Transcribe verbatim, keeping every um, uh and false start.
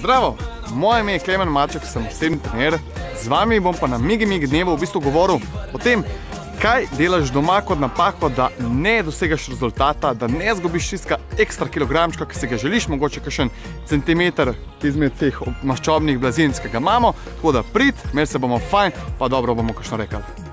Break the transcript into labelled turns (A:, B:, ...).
A: Zdravo, moje ime je Klemen Maček, sem osebni trener. Z vami bom pa na Migi Migi dnevu v bistvu govoril o tem, kaj delaš doma kot napako, da ne dosegaš rezultata, da ne zgubiš tistega ekstra kilogramčka, ki si ga želiš, mogoče kakšen centimeter izmed teh maščobnih blazinic, ki ga imamo. Tako da prid, imeli se bomo fajn, pa dobro bomo kakšno rekli.